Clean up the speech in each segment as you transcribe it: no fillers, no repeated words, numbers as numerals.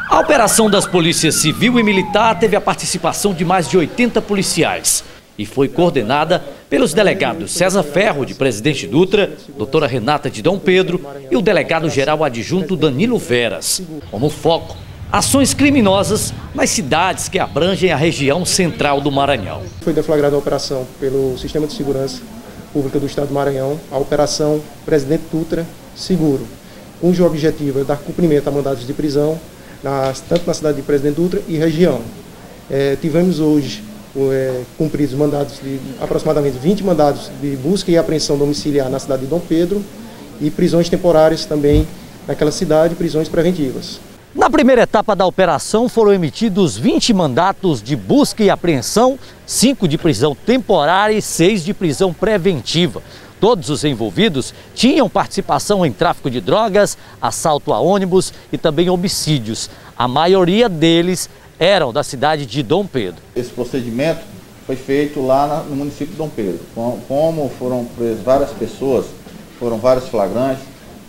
A operação das polícias civil e militar teve a participação de mais de 80 policiais e foi coordenada pelos delegados César Ferro, de Presidente Dutra, doutora Renata de Dom Pedro e o delegado-geral adjunto Danilo Veras. Como foco, ações criminosas nas cidades que abrangem a região central do Maranhão. Foi deflagrada a operação pelo Sistema de Segurança Pública do Estado do Maranhão, a Operação Presidente Dutra Seguro, cujo objetivo é dar cumprimento a mandados de prisão, tanto na cidade de Presidente Dutra e região. Tivemos hoje cumpridos mandados de aproximadamente 20 mandados de busca e apreensão domiciliar na cidade de Dom Pedro e prisões temporárias também naquela cidade, prisões preventivas. Na primeira etapa da operação foram emitidos 20 mandatos de busca e apreensão, 5 de prisão temporária e 6 de prisão preventiva. Todos os envolvidos tinham participação em tráfico de drogas, assalto a ônibus e também homicídios. A maioria deles eram da cidade de Dom Pedro. Esse procedimento foi feito lá no município de Dom Pedro. Como foram presas várias pessoas, foram vários flagrantes,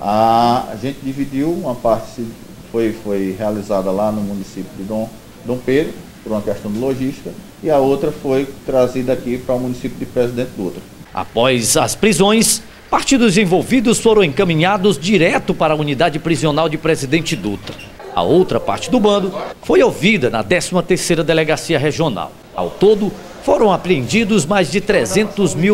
a gente dividiu, uma parte foi realizada lá no município de Dom Pedro, por uma questão de logística, e a outra foi trazida aqui para o município de Presidente Dutra. Após as prisões, parte dos envolvidos foram encaminhados direto para a unidade prisional de Presidente Dutra. A outra parte do bando foi ouvida na 13ª Delegacia Regional. Ao todo, foram apreendidos mais de R$300 mil,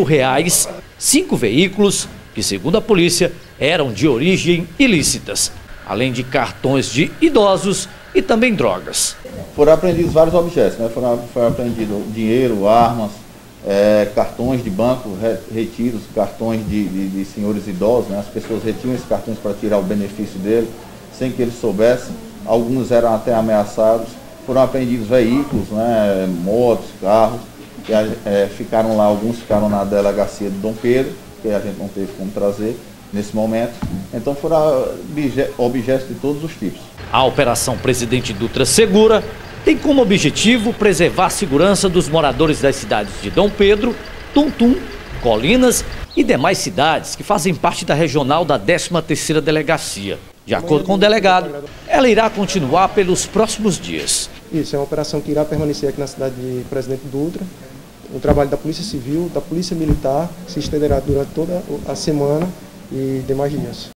5 veículos que, segundo a polícia, eram de origem ilícitas, além de cartões de idosos e também drogas. Foram apreendidos vários objetos, né? Foi apreendido dinheiro, armas, cartões de banco retidos, cartões de senhores idosos, né? As pessoas retiam esses cartões para tirar o benefício dele, sem que eles soubessem. Alguns eram até ameaçados. Foram apreendidos veículos, né? Motos, carros, que ficaram lá, alguns ficaram na delegacia de Dom Pedro, que a gente não teve como trazer nesse momento. Então foram objetos de todos os tipos. A Operação Presidente Dutra Segura tem como objetivo preservar a segurança dos moradores das cidades de Dom Pedro, Tuntum, Colinas e demais cidades que fazem parte da regional da 13ª Delegacia. De acordo com o delegado, ela irá continuar pelos próximos dias. Isso é uma operação que irá permanecer aqui na cidade de Presidente Dutra. O trabalho da Polícia Civil, da Polícia Militar, se estenderá durante toda a semana e demais dias.